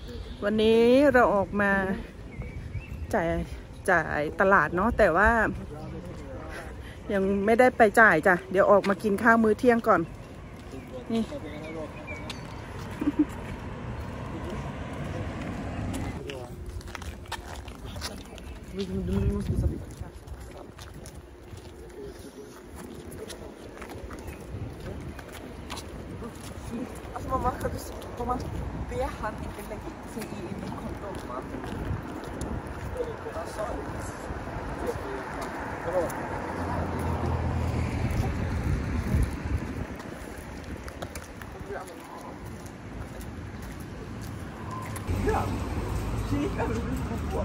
วันนี้เราออกมาจ่ายตลาดเนาะแต่ว่ายังไม่ได้ไปจ่ายจ้ะเดี๋ยวออกมากินข้าวมื้อเที่ยงก่อนนี่Mamma hade om man ber han inte lägga sig in i kondomen. Ja, kika hur du får på.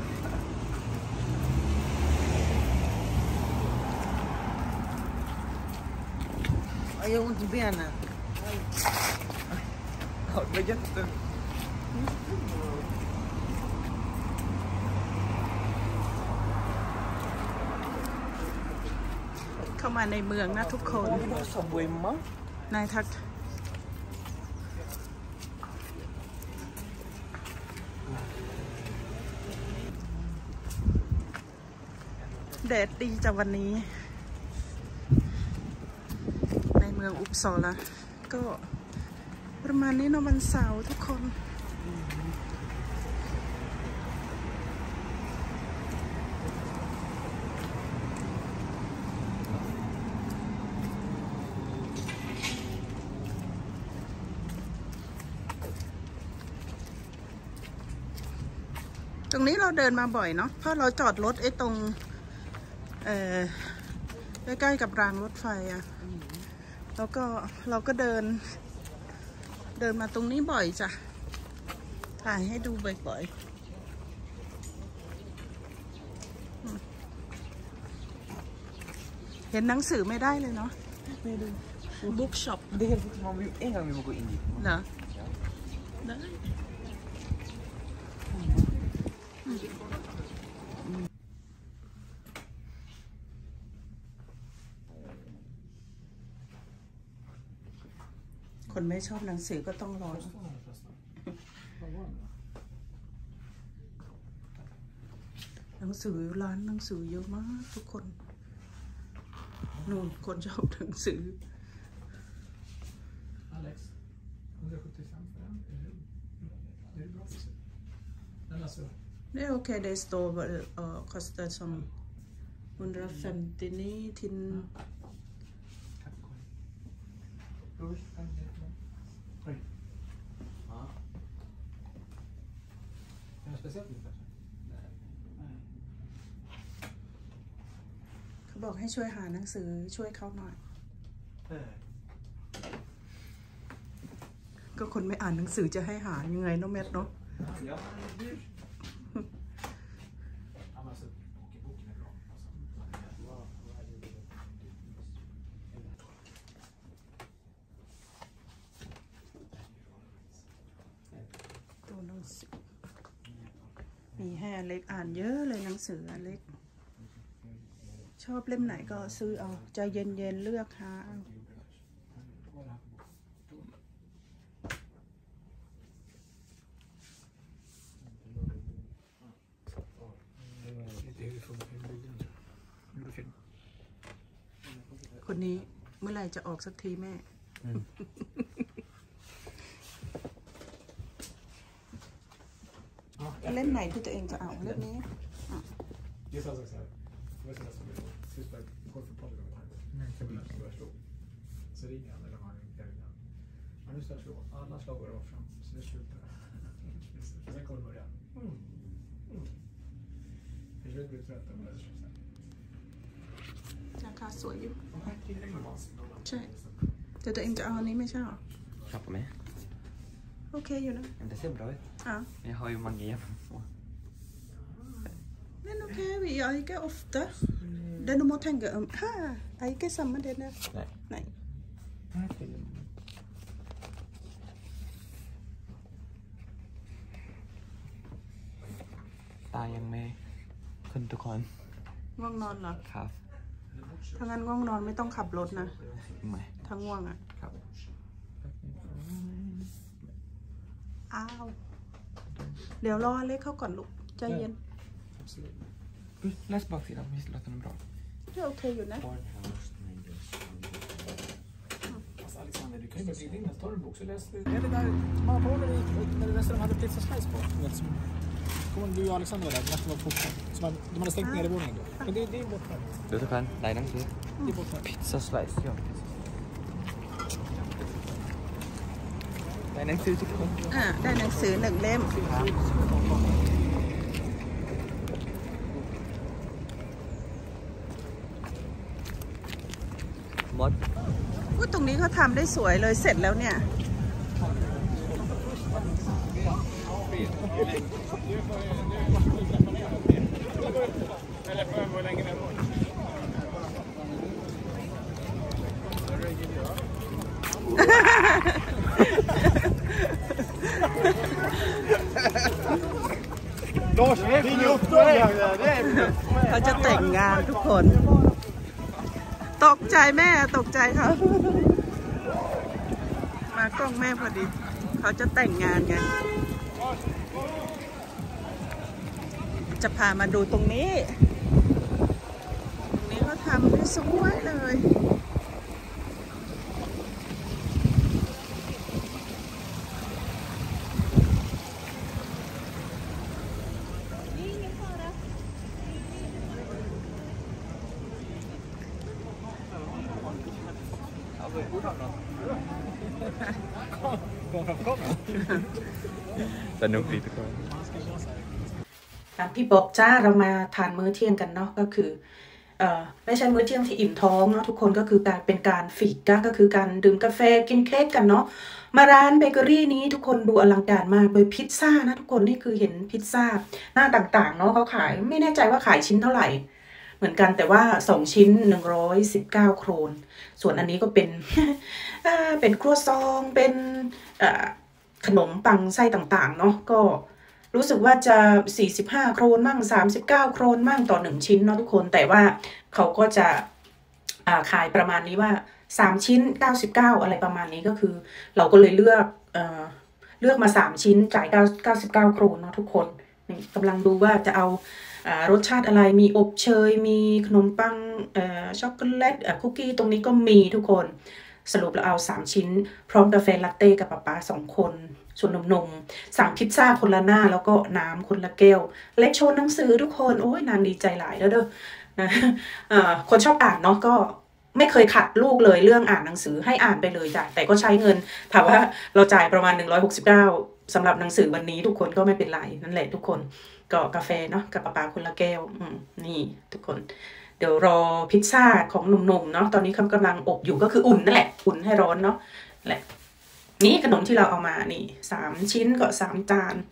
Jag har ont i benen. Ja, det var jätte... เข้ามาในเมืองนะทุกคนนายทักแดดดีจ้ะวันนี้ในเมืองอุปสอละก็ประมาณนี้เนาะวันเสาร์ทุกคนตรงนี้เราเดินมาบ่อยเนาะเพราะเราจอดรถไอ้ตรงใกล้ๆกับรางรถไฟอะแล้วก็เราก็เดินมาตรงนี้บ่อยจ้ะถ่ายให้ดูบ่อยๆเห็นหนังสือไม่ได้เลยเนาะไปดูบุ๊กช็อปเดี๋ยวมันมีเองมีมันก็อินดีเหรอได้คนไม่ชอบหนังสือก็ต้องรอหนังสือร้านหนังสือเยอะมากทุกคนนู่นคนชอบหนังสือDet är okej, det står kostar som 159 tillเขาบอกให้ช่วยหาหนังสือช่วยเขาหน่อยก็คนไม่อ่านหนังสือจะให้หายังไงเนาะแมทเนาะตัวหนังสือมีให้อเล็กอ่านเยอะเลยหนังสืออเล็กชอบเล่มไหนก็ซื้อเอาใจเย็นๆเลือกหาเอาคนนี้เมื่อไหร่จะออกสักทีแม่เล่มไหนที่ตัวเองจะเอาเล่มนี้ราคาสวยอยู่ใช่แต่ตัวเองจะเอาอันนี้ไม่ใช่หรอชอบไหมโอเคอยู่นะdet ser bra ut jag har ju många jämför men okej vi gör inte ofta det du måste tänka om här inte samma det där nejตายังไม่ขึ้นทุกคนง่วงนอนเหรอครับถ้างั้นง่วงนอนไม่ต้องขับรถนะไม่ถ้าง่วงอ่ะครับอ้าวเดี๋ยวรอเล็กเข้าก่อนลูกใจเย็น läs baksidan, visst låter den bra? Det är okej ju, nej. Alexander, du kan ju bara bli din. Tar du en bok så läser du. Det är det där man har det när det resten hade pizza slice på. Kommer du och Alexander där, nästa var porten. Som de hade stängt ner i våningen då. Men det är borta. Du tar fan, nej den ser. Det är borta. Pizza slice, ja. Nej den ser tycker jag. ได้หนังสือ1 เล่มมดว่าตรงนี้เขาทำได้สวยเลยเสร็จแล้วเนี่ยเขาจะแต่งงานทุกคนตกใจแม่ตกใจเขามากล้องแม่พอดีเขาจะแต่งงานไงจะพามาดูตรงนี้เขาทำได้สวยเลยสนุกดีทุกคนพี่บอกจ้าเรามาทานมื้อเที่ยงกันเนาะก็คือไม่ใช่มื้อเที่ยงที่อิ่มท้องเนาะทุกคนก็คือการเป็นการฟิกก็คือการดื่มกาแฟกินเค้กกันเนาะมาร้านเบเกอรี่นี้ทุกคนดูอลังการมากเลยพิซซ่านะทุกคนนี่คือเห็นพิซซ่าหน้าต่างๆเนาะเขาขายไม่แน่ใจว่าขายชิ้นเท่าไหร่เหมือนกันแต่ว่า2 ชิ้น119 โครนส่วนอันนี้ก็เป็นเป็นครัวซองเป็นขนมปังไส้ต่างๆเนาะก็รู้สึกว่าจะ45 โครนมั่ง39 โครนมั่งต่อ1 ชิ้นเนาะทุกคนแต่ว่าเขาก็จะขายประมาณนี้ว่า3 ชิ้น99อะไรประมาณนี้ก็คือเราก็เลยเลือกมา3 ชิ้นจ่าย99 โครนเนาะทุกคนนี่กำลังดูว่าจะเอารสชาติอะไรมีอบเชยมีขนมปังช็อกโกแลตคุกกี้ตรงนี้ก็มีทุกคนสรุปเราเอา3 ชิ้นพร้อมกาแฟลาเต้กับป๊า2 คนส่วนนมสั่งพิซซ่าคนละหน้าแล้วก็น้ำคนละแก้วเล็กโชว์หนังสือทุกคนโอ้ยนางดีใจหลายแล้วเด้อนะคนชอบอ่านเนาะก็ไม่เคยขัดลูกเลยเรื่องอ่านหนังสือให้อ่านไปเลยจ้ะแต่ก็ใช้เงินถามว่าเราจ่ายประมาณ169สำหรับหนังสือวันนี้ทุกคนก็ไม่เป็นไรนั่นแหละทุกคนก็กาแฟเนาะกับป๊าคนละแก้วนี่ทุกคนเดี๋ยวรอพิซซ่าของหนุ่มๆเนาะตอนนี้เขากำลังอบอยู่ก็คืออุ่นนั่นแหละอุ่นให้ร้อนเนาะแหละนี่ขนมที่เราเอามานี่3 ชิ้นก็3 จาน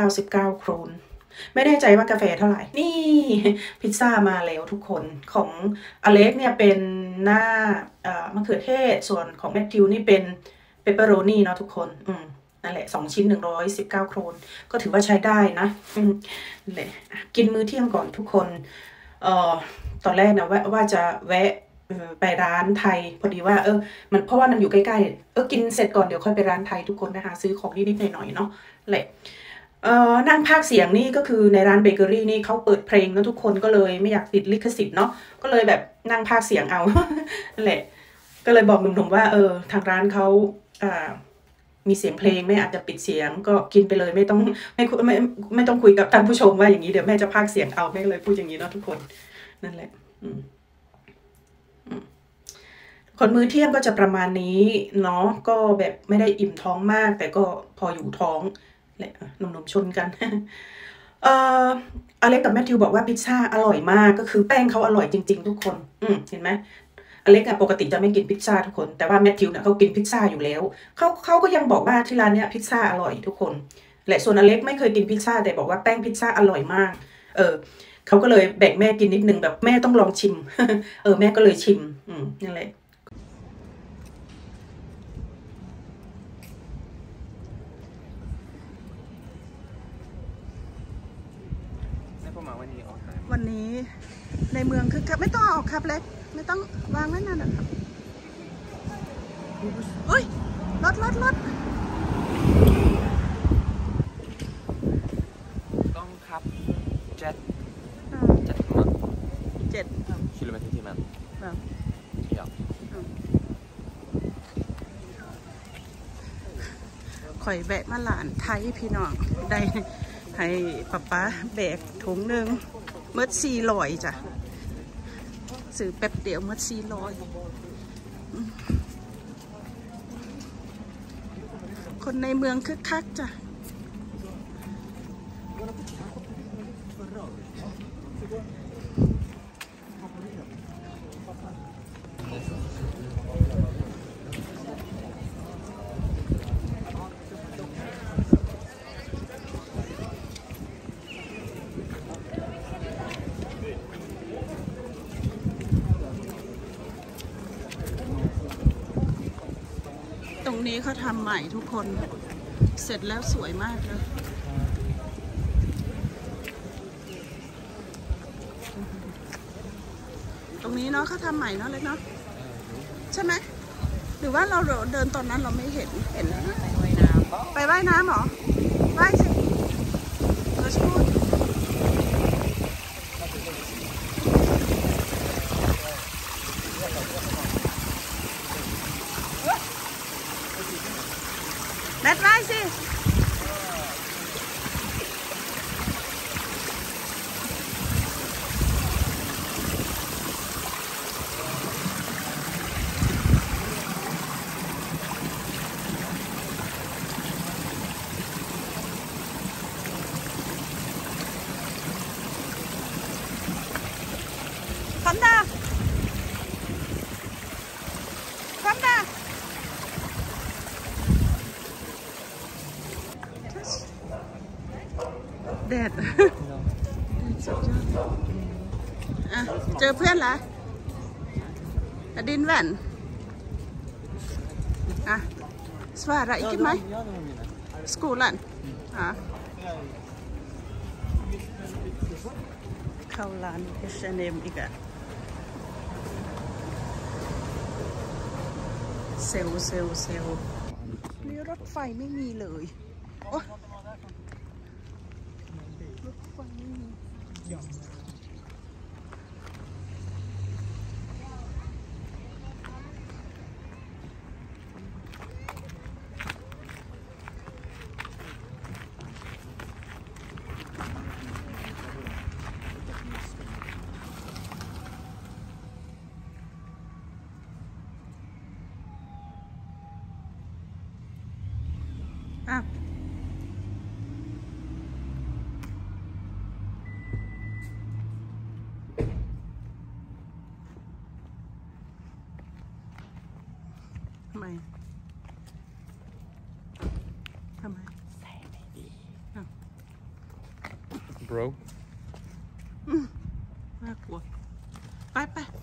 99 โครนไม่แน่ใจว่ากาแฟเท่าไหร่นี่พิซซ่ามาแล้วทุกคนของอเล็กเนี่ยเป็นหน้ามะเขือเทศส่วนของแมทธิวนี่เป็นเปปเปอโรนี่เนาะทุกคนนั่นแหละ2 ชิ้น119 โครนก็ถือว่าใช้ได้นะนั่นแหละกินมื้อเที่ยงก่อนทุกคนตอนแรกนะว่าจะแวะไปร้านไทยพอดีว่ามันเพราะว่ามันอยู่ใกล้ๆกินเสร็จก่อนเดี๋ยวค่อยไปร้านไทยทุกคนนะคะซื้อของนิดๆหน่อยๆเนาะแหละนั่งพากย์เสียงนี่ก็คือในร้านเบเกอรี่นี่เขาเปิดเพลงแล้วทุกคนก็เลยไม่อยากติดลิขสิทธิ์เนาะก็เลยแบบนั่งพากย์เสียงเอานั่นแหละก็เลยบอกหนุ่มๆว่าทางร้านเขามีเสียงเพลงแม่อาจจะปิดเสียงก็กินไปเลยไม่ต้องคุยกับท่านผู้ชมว่าอย่างนี้เดี๋ยวแม่จะพากย์เสียงเอาแม่เลยพูดอย่างนี้เนาะทุกคนนั่นแหละคนมื้อเที่ยงก็จะประมาณนี้เนาะก็แบบไม่ได้อิ่มท้องมากแต่ก็พออยู่ท้องแหละหนุ่มๆชนกันอเล็กกับแมทธิวบอกว่าพิซซ่าอร่อยมากก็คือแป้งเขาอร่อยจริงๆทุกคนเห็นไหมอเล็กปกติจะไม่กินพิซซ่าทุกคนแต่ว่าแมทธิวเนี่ยเขากินพิซซ่าอยู่แล้วเขาก็ยังบอกว่าที่ร้านเนี้ยพิซซ่าอร่อยทุกคนและส่วนอเล็กไม่เคยกินพิซซ่าแต่บอกว่าแป้งพิซซ่าอร่อยมากเขาก็เลยแบ่งแม่กินนิดนึงแบบแม่ต้องลองชิมแม่ก็เลยชิมนั่นแหละวันนี้ในเมืองคือไม่ต้องออกครับเล็กไม่ต้องวางไว้นั่นนะครับรถข่อยแวะมาหลานไทยพี่น้องได้ให้ป๊าแบกถุงหนึ่งเมื่อ400จ้ะซื้อแป๊บเดียวเมื่อ400คนในเมืองคึกคักจ้ะตรงนี้เขาทำใหม่ทุกคนเสร็จแล้วสวยมากเลยตรงนี้เนาะเขาทำใหม่เนาะเลยเนาะใช่ไหมหรือว่าเราเดินตอนนั้นเราไม่เห็นแล้วนะไปว่ายน้ำเหรอว่ายสิเราชูดแมทว่ายสิCome down. Come down. แดดสุดยอดอ่ะเจอเพื่อนละดินแว่นอ่ะสว่าอะไรกินไหมสกูลันอ่ะเข้าร้าน H&M อีกอะเซลนี่รถไฟไม่มีเลยโอ้รถไฟไม่มีอ่ะทำไมใส่ไม่ดี bro น่ากลัวไป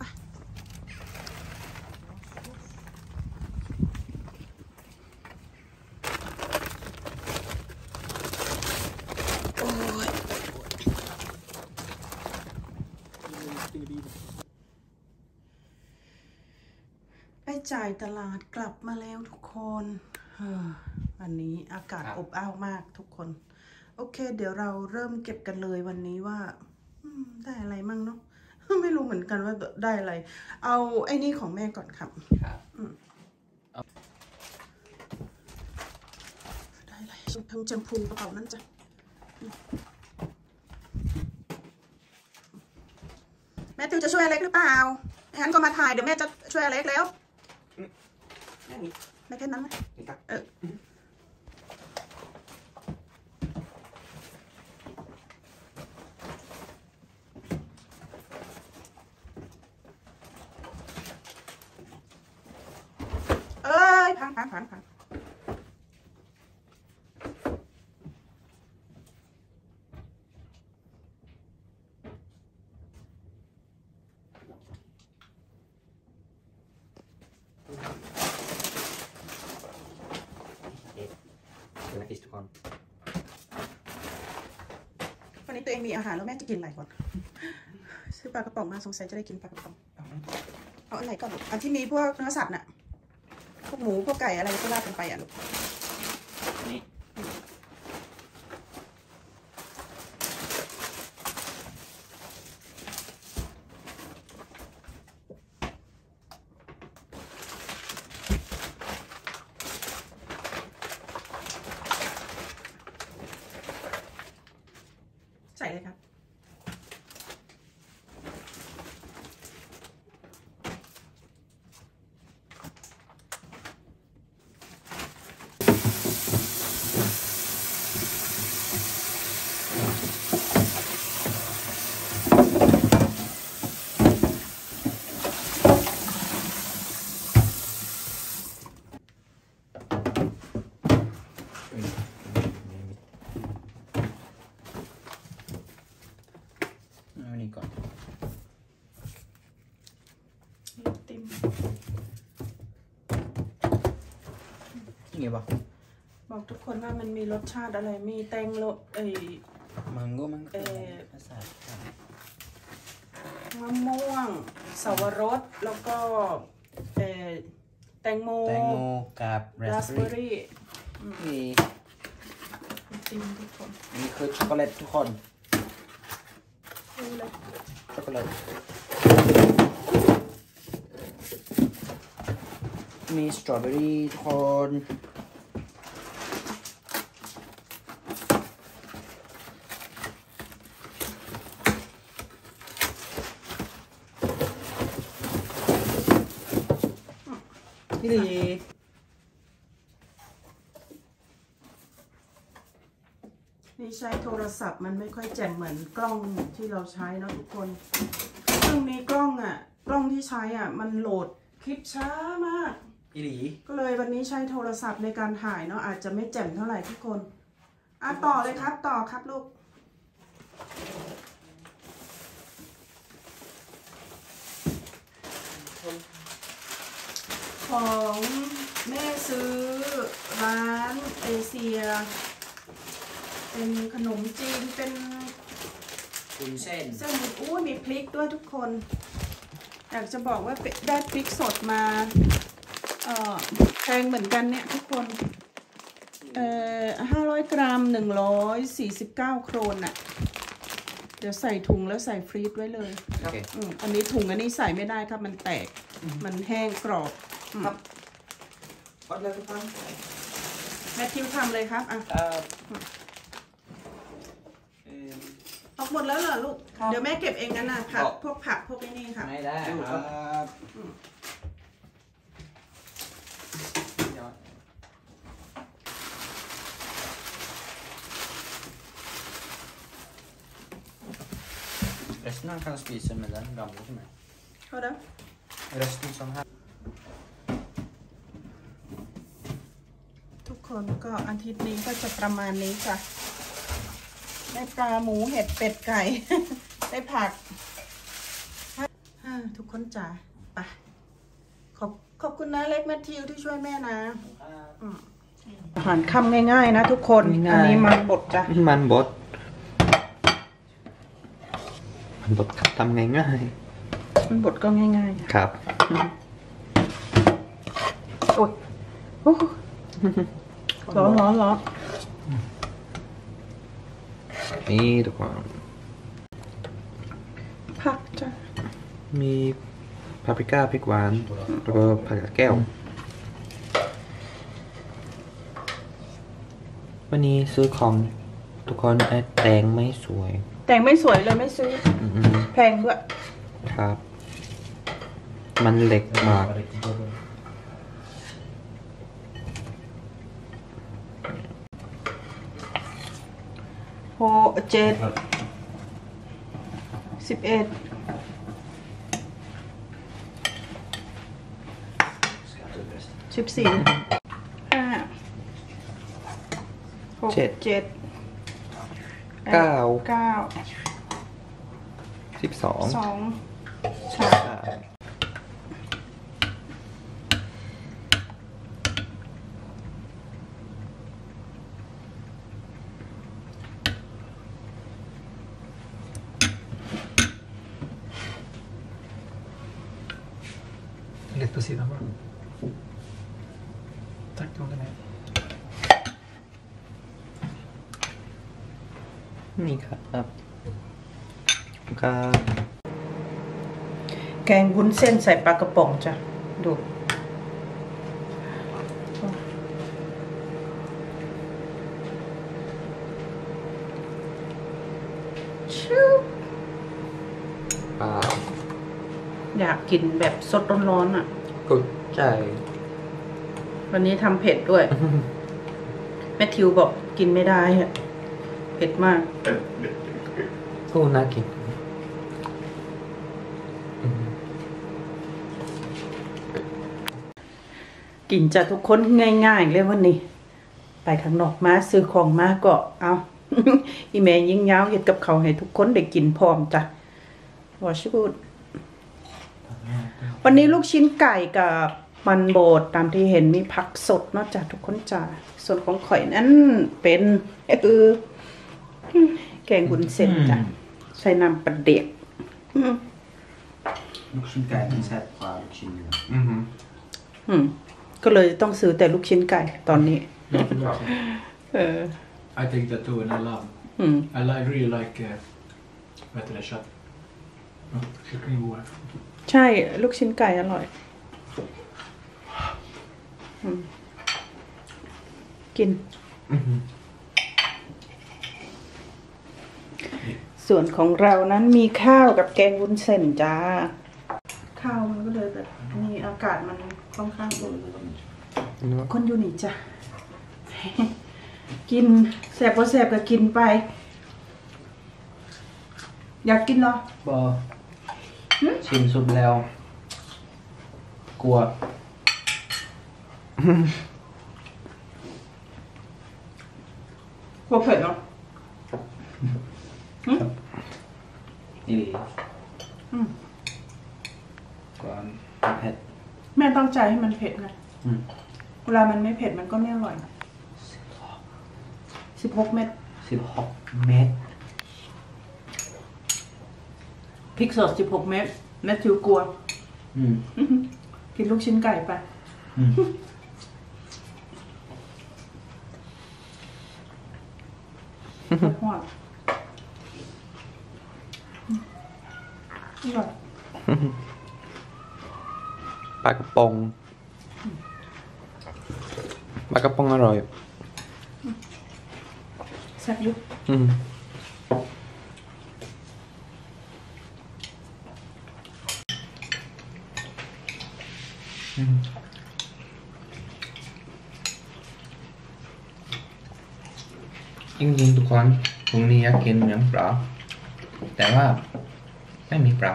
ไปจ่ายตลาดกลับมาแล้วทุกคนวันนี้อากาศอบอ้าวมากทุกคนโอเคเดี๋ยวเราเริ่มเก็บกันเลยวันนี้ว่าได้อะไรมั่งเนาะไม่รู้เหมือนกันว่าได้อะไรเอาไอ้นี่ของแม่ก่อนครับได้อะไรทั้งแชมพูกระเป๋านั่นจ้ะแม่ติวจะช่วยอเล็กหรือเปล่างั้นก็มาถ่ายเดี๋ยวแม่จะช่วยอเล็กแล้วไม่แค่นั้นนะพังวันนี้ตัวเองมีอาหารแล้วแม่จะกินอะไรก่อนซื้อปลากระป๋องมาสงสัยจะได้กินปลากระป๋องเอาอะไรก่อนอันที่มีพวกเนื้อสัตว์น่ะพวกหมูพวกไก่อะไรก็ว่ากันไปอ่ะลูกเลยครับนี่ก่อนติมนี่ป่ะบอกทุกคนว่ามันมีรสชาติอะไรมีแตงโมมังโก้ภาษามะม่วงสับปะรดแล้วก็แตงโมกับราสเบอร์รี่นี่ติมทุกคนนี่คือช็อกโกแลตทุกคนช็อกโกแลตมีสตรอเบอรี่ทุกคนนี่ดีนี่ใช้โทรศัพท์มันไม่ค่อยแจ่มเหมือนกล้องที่เราใช้เนาะทุกคนซึ่งนี้กล้องที่ใช้มันโหลดคลิปช้ามากก็เลยวันนี้ใช้โทรศัพท์ในการถ่ายเนาะอาจจะไม่แจ่มเท่าไหร่ทุกคนต่อเลยครับต่อครับลูกของแม่ซื้อร้านเอเชียเป็นขนมจีนเป็นเส้นมีพริกด้วยทุกคนอยากจะบอกว่าได้พริกสดมาแพงเหมือนกันเนี่ยทุกคน500 กรัม149 โครนน่ะเดี๋ยวใส่ถุงแล้วใส่ฟรีซไว้เลยอันนี้ถุงอันนี้ใส่ไม่ได้ครับมันแตกมันแห้งกรอบครับวัดเลยทุกคนแม่ทิวทำเลยครับออกหมดแล้วเหรอลูกเดี๋ยวแม่เก็บเองกันนะผักพวกผักพวกนี้ค่ะไม่ได้ครับResten kan spise med den gamle som er. Hva da? Resten sånn her. ทุกคนก็อาทิตย์นี้ก็จะประมาณนี้ค่ะได้ปลาหมูเห็ดเป็ดไก่ได้ผักทุกคนจ๋าไปขอบคุณนะเล็กแมทธิวที่ช่วยแม่นะอาหารค่ำง่ายๆนะทุกคนอันนี้มันบดจ้ะมันบดทำง่ายๆมันบดก็ง่ายๆครับโอ้ร้อนนี่ทุกคนผักจ้ะมีพาปริก้าพริกหวานแล้วก็ผักกาดแก้ววันนี้ซื้อของทุกคนแต่งไม่สวยเลยไม่ซื้อแพงด้วยครับมันเล็กมาก 7 11 14 5 6 7 9 12 Lätt på sidan bara. Tack, du håller med. นี่ครับแกงวุ้นเส้นใส่ปลากระป๋องจ้ะดูชิวเปล่าอยากกินแบบสดร้อนๆอ่ะก็ใจวันนี้ทำเผ็ดด้วย แมทธิวบอกกินไม่ได้อะเผ็ดมากก็น่ากินกินจะทุกคนง่ายๆเลยวันนี้ ไปข้างนอกมาซื้อของมาก็เอา อีแม่ยิ่งยาวเฮ็ดกับเขาวให้ทุกคนได้กินพร้อมจ้ะวอชูดวันนี้ลูกชิ้นไก่กับมันโบดตามที่เห็นมีผักสดเนาะจ้ะทุกคนจ้ะส่วนของข่อยนั้นเป็นแกงบุญเส้นจ้ะใส่น้ำปลาเด็กลูกชิ้นไก่มันแซ่บกว่าลูกชิ้นเนื้อก็เลยต้องซื้อแต่ลูกชิ้นไก่ตอนนี้ I think that too and I love I really like vad heter det kött kycklingboar ใช่ลูกชิ้นไก่อร่อยกิน ส่วนของเรานั้นมีข้าวกับแกงวุ้นเส้นจ้าข้าวมันก็เลยแบบนี่อากาศมันค่อนข้างอุ่นคนอยู่นี่จ้ะ กินแสบก็แสบก็กินไป อยากกินเหรอบอชิมสุดแล้ว กลัวกลัวเผ็ดเหรอนี่ก่อนเผ็ดแม่ตั้งใจให้มันเผ็ดไงเวลามันไม่เผ็ดมันก็ไม่อร่อย16 เม็ด 16 เม็ดพริกสด16 เม็ดแม่จิวกลัวกินลูกชิ้นไก่ไปหอดอร่อยปลากระป๋องอร่อยแซ่บยุบจริงๆทุกคนพรุ่งนี้อยากกินเนื้อปลาแต่ว่าไม่มีปลา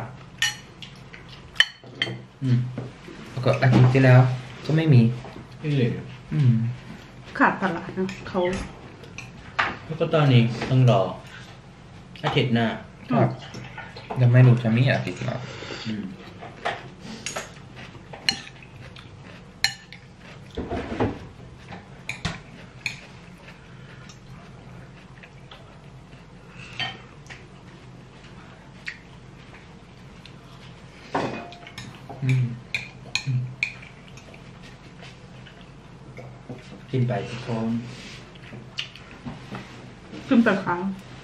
แล้วก็อาทิตย์ที่แล้วก็ไม่มี Really? ขาดตลาดนะเขาแล้วก็ตอนนี้ต้องรออาทิตย์หน้าครับยังไม่รู้จะมีอาทิตย์หน้ากินไปทุกคนขึ้นไปครั้ง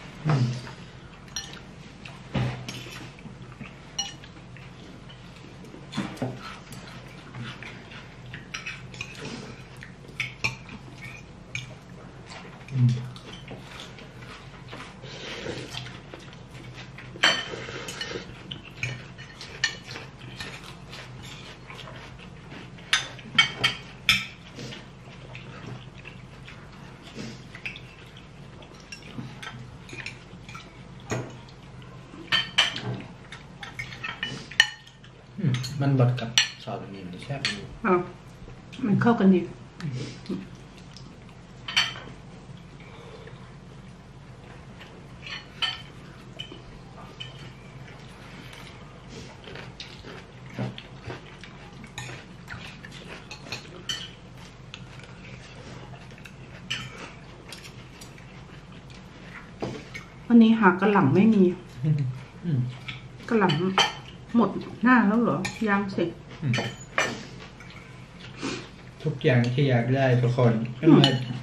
มันบดกับซอสนี่มันแซ่บอยู่มันเข้ากันดีวันนี้หากกระหล่ำไม่มีกระหล่ำหมดหน้าแล้วเหรอยังสิทุกอย่างที่อยากได้ทุกคนก็มา